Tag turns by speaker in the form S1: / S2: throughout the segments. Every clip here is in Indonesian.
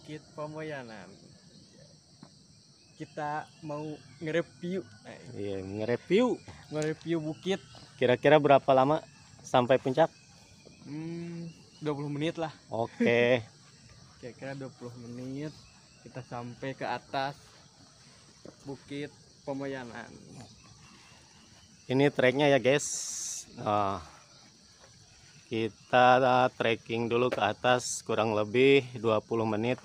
S1: Bukit Pamoyanan. Kita mau nge-review.
S2: Iya, nge-review
S1: bukit.
S2: Kira-kira berapa lama sampai puncak?
S1: 20 menit lah.
S2: Oke.
S1: Kira-kira 20 menit kita sampai ke atas Bukit Pamoyanan.
S2: Ini treknya ya guys. Kita trekking dulu ke atas kurang lebih 20 menit.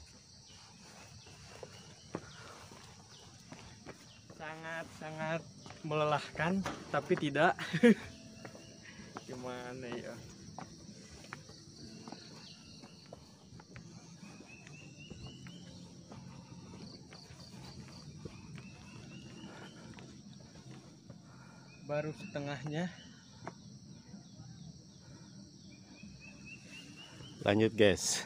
S1: Sangat melelahkan, tapi tidak. Gimana ya? Baru setengahnya.
S2: Lanjut guys.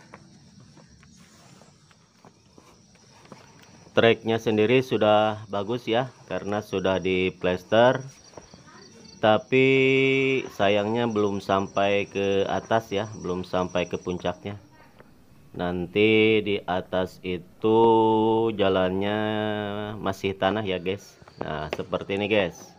S2: Treknya sendiri sudah bagus ya, karena sudah di plester. Tapi sayangnya belum sampai ke atas ya, belum sampai ke puncaknya. Nanti di atas itu jalannya masih tanah ya guys. Nah seperti ini guys.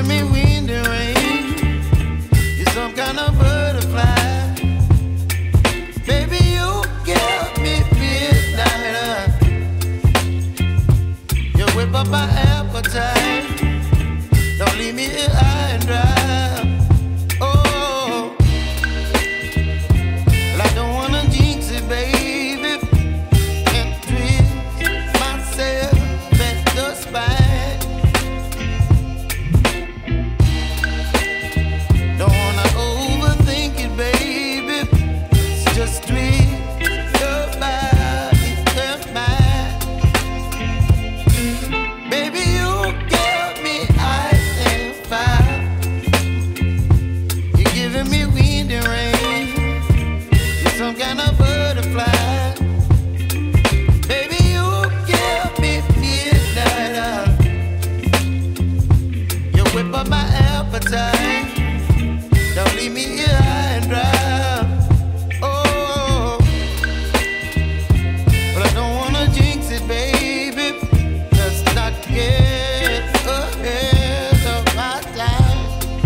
S3: giving me wind and rain. You're some kind of butterfly. Baby, you give me midnight. You whip up my appetite. Don't leave me here high and dry. Oh, well, I don't wanna jinx it, baby, and twist myself at the spine. Don't wanna overthink it, baby. It's just twist your body and mine. Baby, you give me ice and fire. You're giving me wind and rain. You're some kind of butterfly. Baby, you give me midnight. You whip up my appetite. Don't leave me here high and dry. Oh, but I don't wanna jinx it, baby. Let's not get ahead of my time.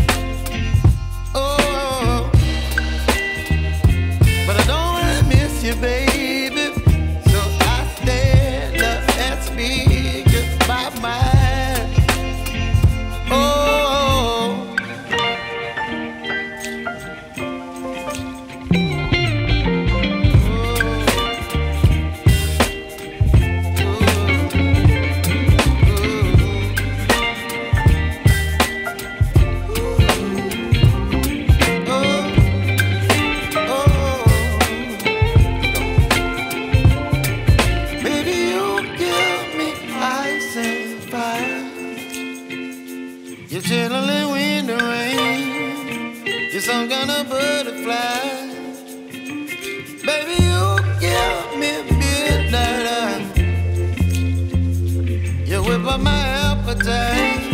S3: Oh, but I don't wanna miss you, baby. So I stand up and speak just my mind. Oh. Baby, you give me ice and fire. You're chilling wind and rain. You're some kind of butterfly. Baby, you give me midnight. You whip up my appetite.